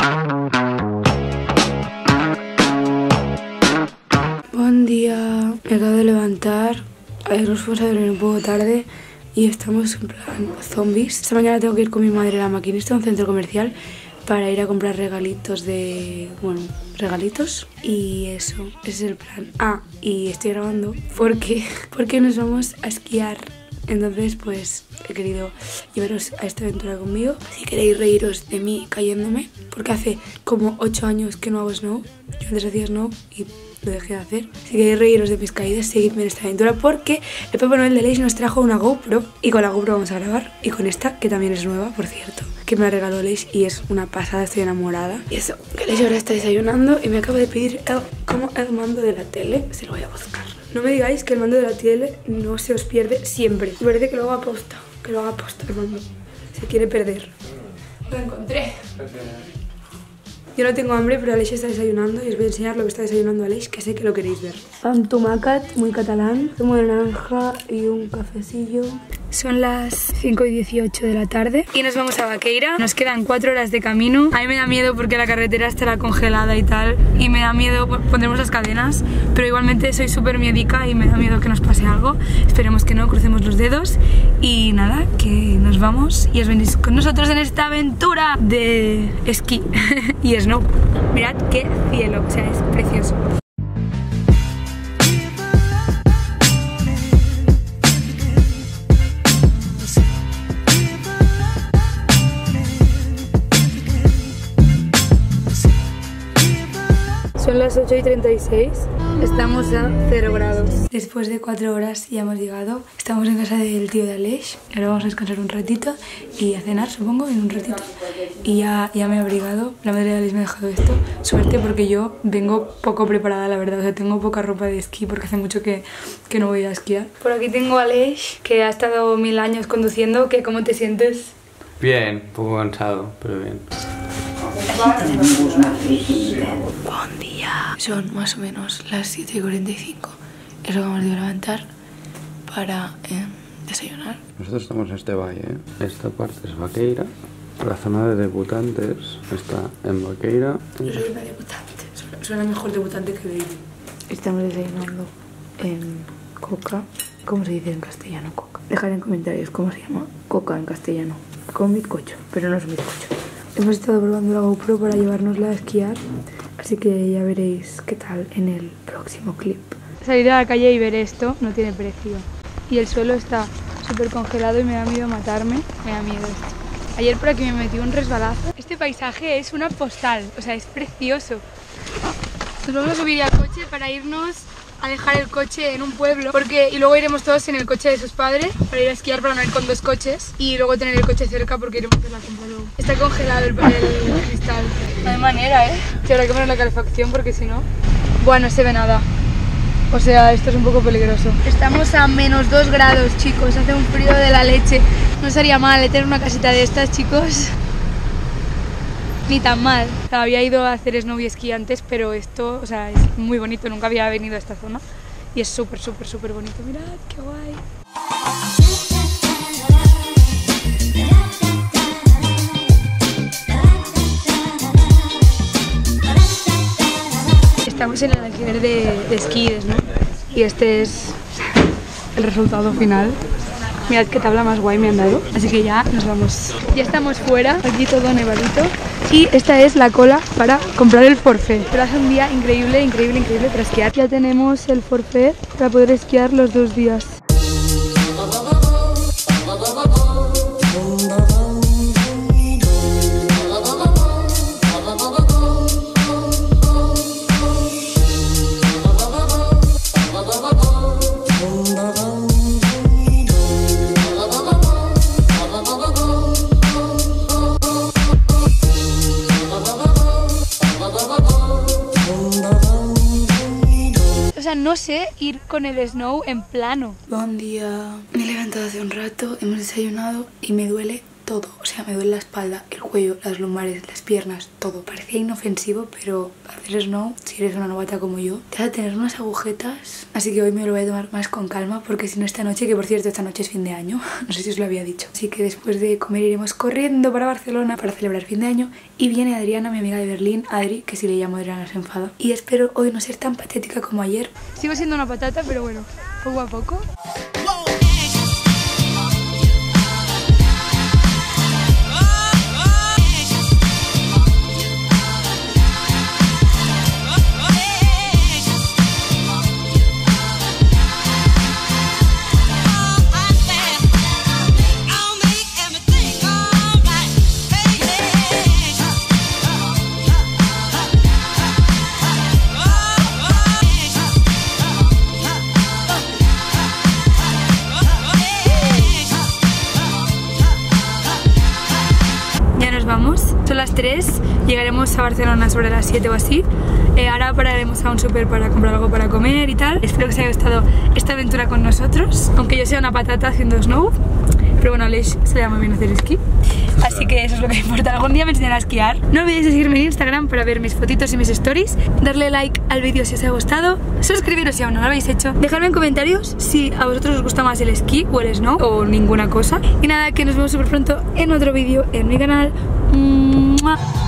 Buen día, me acabo de levantar. Ayer nos fuimos a dormir un poco tarde y estamos en plan zombies. Esta mañana tengo que ir con mi madre a la maquinista, a un centro comercial, para ir a comprar regalitos regalitos y eso, ese es el plan. Ah, y estoy grabando porque nos vamos a esquiar. Entonces pues he querido llevaros a esta aventura conmigo. Si queréis reíros de mí cayéndome, porque hace como 8 años que no hago snow. Yo antes hacía snow y lo dejé de hacer. Si queréis reíros de mis caídas, seguidme en esta aventura, porque el Papá Noel de Aleix nos trajo una GoPro y con la GoPro vamos a grabar. Y con esta, que también es nueva, por cierto, que me la regaló Aleix y es una pasada, estoy enamorada. Y eso, que Aleix ahora está desayunando y me acaba de pedir el mando de la tele. Se lo voy a buscar. No me digáis que el mando de la tele no se os pierde siempre. Me parece que lo haga aposta, el mando. Se quiere perder. Lo encontré. Yo no tengo hambre, pero Aleix está desayunando y os voy a enseñar lo que está desayunando Aleix, que sé que lo queréis ver. Pan tomàquet, muy catalán, zumo de naranja y un cafecillo. Son las 5:18 de la tarde y nos vamos a Vaqueira. Nos quedan 4 horas de camino. A mí me da miedo porque la carretera estará congelada y tal, y me da miedo, pondremos las cadenas, pero igualmente soy súper miedica y me da miedo que nos pase algo. Esperemos que no, crucemos los dedos y nada, que nos vamos y os venís con nosotros en esta aventura de esquí y snow. Mirad qué cielo, o sea, es precioso. Son las 8:36, estamos a 0 grados. Después de 4 horas ya hemos llegado. Estamos en casa del tío de Aleix. Ahora vamos a descansar un ratito y a cenar, supongo, en un ratito. Y ya me he abrigado. La madre de Aleix me ha dejado esto. Suerte, porque yo vengo poco preparada, la verdad. O sea, tengo poca ropa de esquí porque hace mucho que no voy a esquiar. Por aquí tengo a Aleix, que ha estado 1000 años conduciendo. ¿Cómo te sientes? Bien, un poco cansado, pero bien. Buen día. Son más o menos las 7:45. Nos acabamos de levantar para desayunar. Nosotros estamos en este valle, ¿eh? Esta parte es Vaqueira. La zona de debutantes está en Vaqueira. Yo soy una debutante. Suena mejor debutante que baby. Estamos desayunando en coca. ¿Cómo se dice en castellano coca? Dejad en comentarios cómo se llama coca en castellano. Con bizcocho, pero no es bizcocho. Hemos estado probando la GoPro para llevárnosla a esquiar, así que ya veréis qué tal en el próximo clip. Salir a la calle y ver esto no tiene precio. Y el suelo está súper congelado y me da miedo matarme. Me da miedo esto. Ayer por aquí me metí un resbalazo. Este paisaje es una postal, o sea, es precioso. Nos vamos a subir al coche para irnos a dejar el coche en un pueblo, y luego iremos todos en el coche de sus padres para ir a esquiar, para no ir con 2 coches y luego tener el coche cerca porque iremos a hacer la compra luego. Está congelado el cristal. No hay manera, que habrá que poner la calefacción porque si no, bueno, no se ve nada. O sea, esto es un poco peligroso. Estamos a -2 grados, chicos, hace un frío de la leche. No sería mal tener una casita de estas, chicos. Ni tan mal. O sea, había ido a hacer snow y esquí antes, pero esto, o sea, es muy bonito. Nunca había venido a esta zona y es súper, súper, súper bonito. Mirad, qué guay. Estamos en el alquiler de esquí, ¿no? Y este es el resultado final. Mirad qué tabla más guay me han dado. Así que ya nos vamos. Ya estamos fuera, aquí todo nevadito. Y esta es la cola para comprar el forfait. Pero hace un día increíble, increíble, increíble para esquiar. Ya tenemos el forfait para poder esquiar los 2 días. No sé ir con el snow en plano. Buen día. Me he levantado hace un rato, hemos desayunado y me duele todo. O sea, me duele la espalda, el cuello, las lumbares, las piernas, todo. Parecía inofensivo, pero hacer snow, si eres una novata como yo, te vas a tener unas agujetas. Así que hoy me lo voy a tomar más con calma, porque si no esta noche, que por cierto esta noche es fin de año, no sé si os lo había dicho. Así que después de comer iremos corriendo para Barcelona para celebrar fin de año. Y viene Adriana, mi amiga de Berlín, Adri, que si le llamo Adriana se enfada. Y espero hoy no ser tan patética como ayer. Sigo siendo una patata, pero bueno, poco a poco. Vamos, son las 3, llegaremos a Barcelona sobre las 7 o así. Ahora pararemos a un súper para comprar algo para comer y tal. Espero que os haya gustado esta aventura con nosotros, aunque yo sea una patata haciendo snow. Pero bueno, Aleix se le da muy bien hacer esquí, así que eso es lo que importa. Algún día me enseñará a esquiar. No olvidéis de seguirme en Instagram para ver mis fotitos y mis stories. Darle like al vídeo si os ha gustado. Suscribiros si aún no lo habéis hecho. Dejadme en comentarios si a vosotros os gusta más el esquí o el snow o ninguna cosa. Y nada, que nos vemos súper pronto en otro vídeo en mi canal. ¡Mua!